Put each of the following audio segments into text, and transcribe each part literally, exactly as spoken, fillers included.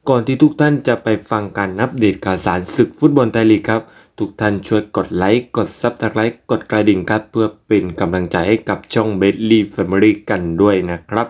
ก่อนที่ทุกท่านจะไปฟังการอัปเดตข่าวสารศึกฟุตบอลไทยลีกครับทุกท่านช่วยกดไลค์กดซับสไครป์กดกระดิ่งครับเพื่อเป็นกำลังใจให้กับช่องเบสลีแฟมิลี่กันด้วยนะครับ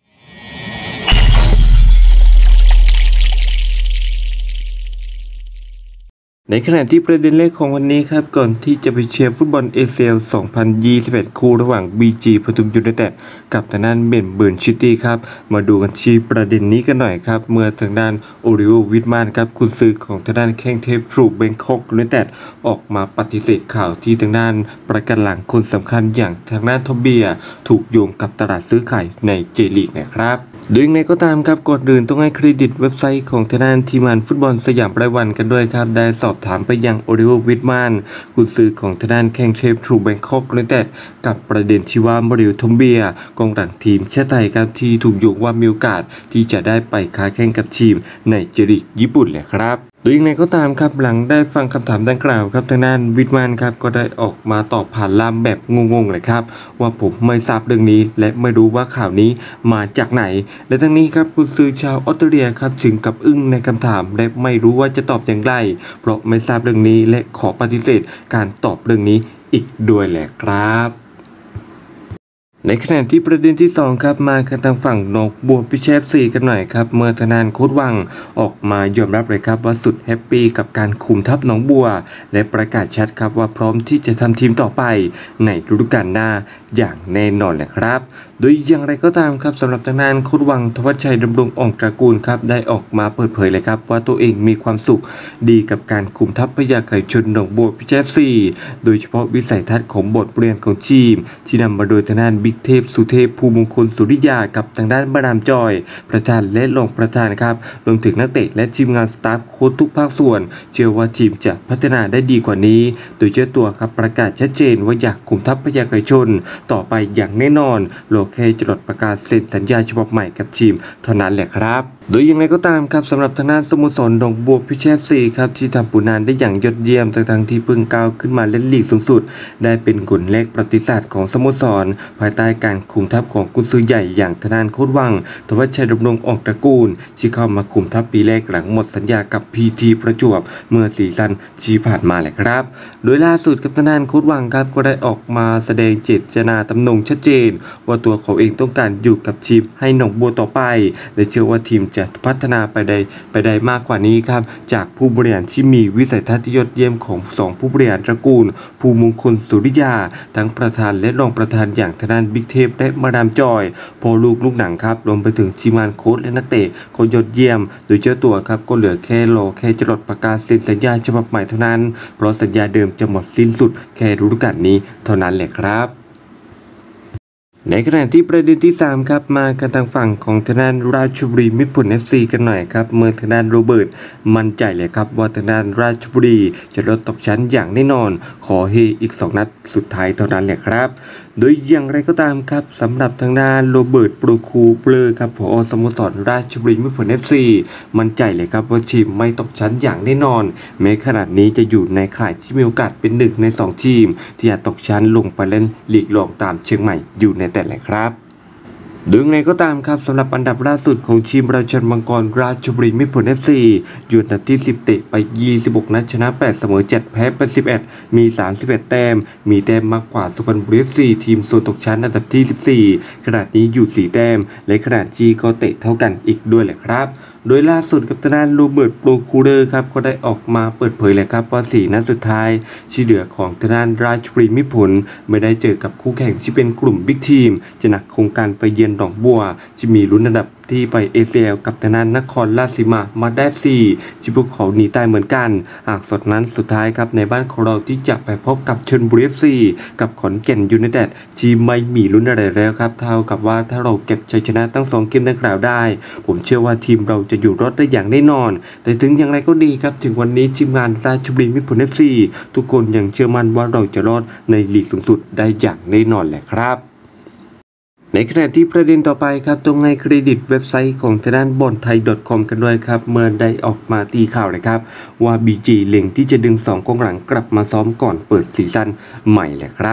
ในขณะที่ประเด็นแรกของวันนี้ครับก่อนที่จะไปเชียร์ฟุตบอล เอ ซี แอล สองพันยี่สิบเอ็ด คู่ระหว่าง บี จี ปทุมยูไนเต็ดกับทางด้านเมลเบิร์นซิตี้ครับมาดูกันที่ประเด็นนี้กันหน่อยครับเมื่อทางด้านโอริโอวิทแมนครับกุนซือของทางด้านแข้งเทพทรูแบงคอกยูไนเต็ดออกมาปฏิเสธข่าวที่ทางด้านประกันหลังคนสำคัญอย่างทางด้านทอมเบียถูกโยงกับตลาดซื้อขายในเจลีกนะครับโดยอย่างไรก็ตามครับก่อนอื่นต้องให้เครดิตเว็บไซต์ของทางด้านทีมงานฟุตบอลสยามรายวันกันด้วยครับได้สอบถามไปยังโอริโอวิทแมนกุนซือของทางด้านแข้งเทพทรูแบงคอกยูไนเต็ดกับประเด็นที่ว่ามาริโอทอมเบียกองหลังทีมชาติไทยครับที่ถูกโยงว่ามีโอกาสที่จะได้ไปค้าแข่งกับทีมในเจลีกญี่ปุ่นเลยครับโดยอย่างไรก็ตามครับหลังได้ฟังคำถามดังกล่าวครับทางด้านวิทแมนครับก็ได้ออกมาตอบผ่านล่ามแบบงงๆเลยครับว่าผมไม่ทราบเรื่องนี้และไม่รู้ว่าข่าวนี้มาจากไหนและทั้งนี้ครับกุนซือชาวออสเตรเลียครับถึงกับอึ้งในคำถามและไม่รู้ว่าจะตอบอย่างไรเพราะไม่ทราบเรื่องนี้และขอปฏิเสธการตอบเรื่องนี้อีกด้วยแหละครับในขณะที่ประเด็นที่สองครับมากันทางฝั่งนกบัวพิเชฟซีกันหน่อยครับเมื่อทนานโค้ชวังออกมายอมรับเลยครับว่าสุดแฮปปี้กับการคุมทัพหนองบัวและประกาศชัดครับว่าพร้อมที่จะทำทีมต่อไปในฤดูกาลหน้าอย่างแน่นอนแหละครับโดยอย่างไรก็ตามครับสำหรับทางด้านโค้ชวังทวัชชัยดำรงอ่องตระกูลครับได้ออกมาเปิดเผยเลยครับว่าตัวเองมีความสุขดีกับการคุมทัพพญาไก่ชนหนองบัวพิเชฟซีโดยเฉพาะวิสัยทัศน์ของบทเรียนของทีมที่นำมาโดยทางด้านบิ๊กเทพสุเทพภูมงคลสุริยากับทางด้านบารามจอยประธานและรองประธานครับรวมถึงนักเตะและทีมงานสตาฟโค้ชทุกภาคส่วนเชื่อว่าทีมจะพัฒนาได้ดีกว่านี้โดยเจ้าตัวครับประกาศชัดเจนว่าอยากคุมทัพพญาไก่ชนต่อไปอย่างแน่นอนโลเคจรดประกาศเซ็นสัญญาฉบับใหม่กับทีมเท่านั้นแหละครับโดยอย่างไรก็ตามครับสำหรับทางด้านสโมสรหนองบัวพิเชษซีครับที่ทำผลงานได้อย่างยอดเยี่ยมทั้งที่เพิ่งก้าวขึ้นมาเล่นลีกสูงสุดได้เป็นกุนแรกประวัติศาสตร์ของสโมสรภายใต้การคุมทัพของกุนซือใหญ่อย่างทางด้านโค้ชวังทวัชชัยดำรงอ่องตระกูลที่เข้ามาคุมทัพปีแรกหลังหมดสัญญากับพีทีประจวบเมื่อซีซั่นที่ผ่านมาแหละครับโดยล่าสุดกับทางด้านโค้ชวังครับก็ได้ออกมาแสดงเจตนาตำนงชัดเจนว่าตัวเขาเองต้องการอยู่กับทีมให้หนองบัวต่อไปและเชื่อว่าทีมจะพัฒนาไปได้ไปได้มากกว่านี้ครับจากผู้บริหารที่มีวิสัยทัศน์ที่ยอดเยี่ยมของสองผู้บริหารตระกูลภูมงคลสุริยาทั้งประธานและรองประธานอย่างทางด้านบิ๊กเทพและมาดามจอยพอลูกลูกหนังครับรวมไปถึงทีมงานโค้ชและนักเตะเขายอดเยี่ยมโดยเจ้าตัวครับก็เหลือแค่รอแค่จะหลดประกาศเซ็นสัญญาฉบับใหม่เท่านั้นเพราะสัญญาเดิมจะหมดสิ้นสุดแค่ฤดูกาลนี้เท่านั้นแหละครับในขณะที่ประเด็นที่สามครับมากันทางฝั่งของทางด้านราชบุรีมิตรผล เอฟ ซี กันหน่อยครับเมื่อทางด้านโรเบิร์ตมั่นใจเลยครับว่าทางด้านราชบุรีจะลดตกชั้นอย่างแน่นอนขอเฮอีกสองนัดสุดท้ายเท่านั้นแหละครับโดยอย่างไรก็ตามครับสำหรับทางด้านโรเบิร์ตโปรคูเปลอครับผอสโมสรราชบุรีมิตรผล เอฟ ซี มั่นใจเลยครับว่าทีมไม่ตกชั้นอย่างแน่นอนแม้ขนาดนี้จะอยู่ในข่ายที่มีโอกาสเป็นหนึ่งในสองทีมที่จะตกชั้นลงไปเล่นลีกรองตามเชียงใหม่อยู่ในแต่ละครับโดยไงก็ตามครับสำหรับอันดับล่าสุดของทีมราชันมังกรราชบุรีมิตรผล เอฟ ซี อยู่อันดับที่สิบเตะไปยี่สิบหกนัดชนะแปดเสมอเจ็ดแพ้ไปสิบเอ็ดมีสามสิบเอ็ดแต้มมีแต้มมากกว่าสุพรรณบุรี เอฟ ซี ทีมโซนตกชั้นอันดับที่สิบสี่ขณะนี้อยู่สี่แต้มและขณะจีก็เตะเท่ากันอีกด้วยแหละครับโดยล่าสุดกับทางด้านโรเบิร์ตโปรคูเลอร์ครับก็ได้ออกมาเปิดเผยเลยครับว่าสี่นัดสุดท้ายที่เหลือของทางด้านราชบุรีมิตรผลไม่ได้เจอกับคู่แข่งที่เป็นกลุ่มบิ๊กทีมจะหนักโครงการไปเยือนหนองบัวที่มีลุ้นอันดับที่ไป เอ ซี แอล กับทางด้านนครราชสีมามาได้สี่ที่พวกเขาหนีตายเหมือนกันหากสดนั้นสุดท้ายครับในบ้านของเราที่จะไปพบกับชลบุรี เอฟ ซี กับขอนแก่นยูไนเต็ดที่ไม่มีลุ้นอะไรแล้วครับเท่ากับว่าถ้าเราเก็บชัยชนะทั้งสองเกมดังกล่าวได้ผมเชื่อว่าทีมเราจะอยู่รอดได้อย่างแน่นอนแต่ถึงอย่างไรก็ดีครับถึงวันนี้ทีมงานราชบุรีมิตรผล เอฟ ซี ทุกคนยังเชื่อมั่นว่าเราจะรอดในลีกสูงสุดได้อย่างแน่นอนแหละครับในขณะที่ประเด็นต่อไปครับต้องให้เครดิตเว็บไซต์ของทางด้านบอลไทย .com กันด้วยครับเมื่อได้ออกมาตีข่าวเลยครับว่า บี จี เล็งที่จะดึงสองกองหลังกลับมาซ้อมก่อนเปิดซีซั่นใหม่แหละครับ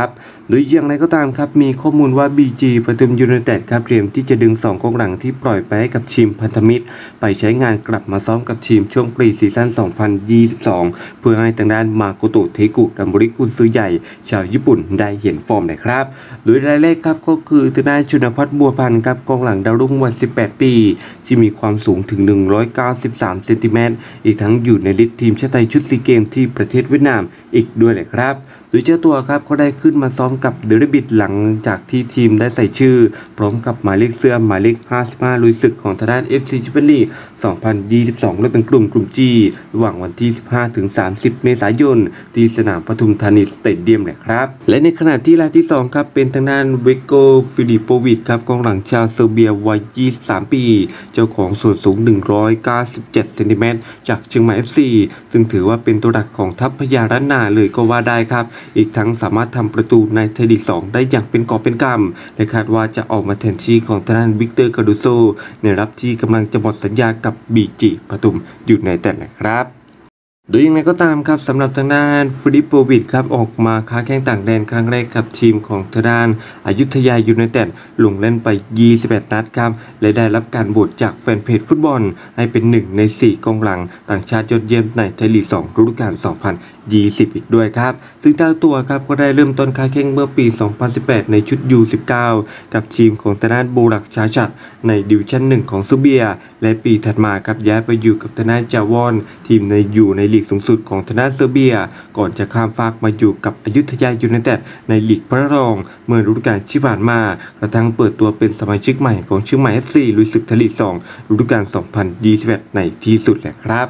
โดยอย่างไรก็ตามครับมีข้อมูลว่า บี จี ปทุมยูไนเต็ดครับเตรียมที่จะดึงสองกองหลังที่ปล่อยไปให้กับทีมพันธมิตรไปใช้งานกลับมาซ้อมกับทีมช่วงปรีซีซั่น สองพันยี่สิบสอง เพื่อให้ทางด้านมาโกโตะ เทกุ ดัมบริกุนซือใหญ่ชาวญี่ปุ่นได้เห็นฟอร์มนะครับโดยรายแรกครับก็คือทางด้านชุนพัฒน์บัวพันธ์ครับกองหลังดาวรุ่งวัยสิบแปดปีที่มีความสูงถึงหนึ่งร้อยเก้าสิบสามเซนติเมตรอีกทั้งอยู่ในลิสต์ทีมชาติไทยชุดซีเกมที่ประเทศเวียดนามอีกด้วยเลยครับโดยเจ้าตัวครับก็ได้ขึ้นมาซ้อมกับเดลิบิดหลังจากที่ทีมได้ใส่ชื่อพร้อมกับหมายเลขเสื้อหมายเลขห้าสิบห้าลุยศึกของทางด้าน เอฟ ซี Champions League สองพันยี่สิบสองและเป็นกลุ่มกลุ่ม G ระหว่างวันที่สิบห้าถึงสามสิบเมษายนที่สนามปทุมธานีสเตเดียมเลยครับและในขณะที่รายที่สองครับเป็นทางด้านเวโกฟิลิปโปวิชครับกองหลังชาวเซอร์เบียวัยยี่สิบสามปีเจ้าของส่วนสูงหนึ่งร้อยเก้าสิบเจ็ดเซนติเมตรจากเชียงใหม่ เอฟ ซี ซึ่งถือว่าเป็นตัวหลักของทัพพญาล้านนาเลยก็ว่าได้ครับอีกทั้งสามารถทำประตูในไทยลีกสองได้อย่างเป็นกอบเป็นกำและคาดว่าจะออกมาแทนที่ของทางด้านวิกเตอร์ กาดูโซในรับที่กำลังจะหมดสัญญากับ บี จี ปทุมยูไนเต็ดนะครับโดยอย่างไรก็ตามครับสำหรับทางด้านฟิลิปโปวิชครับออกมาค้าแข้งต่างแดนครั้งแรกกับทีมของทางด้านอยุธยายูไนเต็ดลงเล่นไปยี่สิบเอ็ดนัดครับและได้รับการโหวตจากแฟนเพจฟุตบอลให้เป็นหนึ่งในสี่กองหลังต่างชาติยอดเยี่ยมในไทยลีกสองฤดูกาลสองพันยี่สิบอีกด้วยครับซึ่งเจ้าตัวครับก็ได้เริ่มต้นค้าแข้งเมื่อปี สองพันสิบแปด ในชุด ยู สิบเก้า กับทีมของทางด้านบูรักชาชัดในดิวิชั่นหนึ่งของเซอร์เบียและปีถัดมาครับย้ายไปอยู่กับทางด้านจาวอนทีมในอยู่ในลีกสูงสุดของทางด้านเซอร์เบียก่อนจะข้ามฟากมาอยู่กับอยุธยายูไนเต็ดในลีกพระรองเมื่อฤดูกาลที่ผ่านมากระทั่งเปิดตัวเป็นสมาชิกใหม่ของเชียงใหม่ เอฟ ซี ลุยศึกไทยลีกสองฤดูกาล สองพันยี่สิบเอ็ด ในที่สุดแหละครับ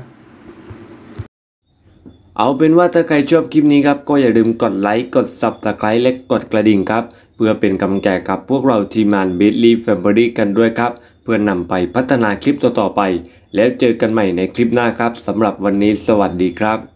เอาเป็นว่าถ้าใครชอบคลิปนี้ครับก็อย่าลืมกดไลค์กด ซับสไครบ์ และกดกระดิ่งครับเพื่อเป็นกำลังใจกับพวกเราทีมงาน Beatley Family กันด้วยครับเพื่อนำไปพัฒนาคลิปต่อๆไปแล้วเจอกันใหม่ในคลิปหน้าครับสำหรับวันนี้สวัสดีครับ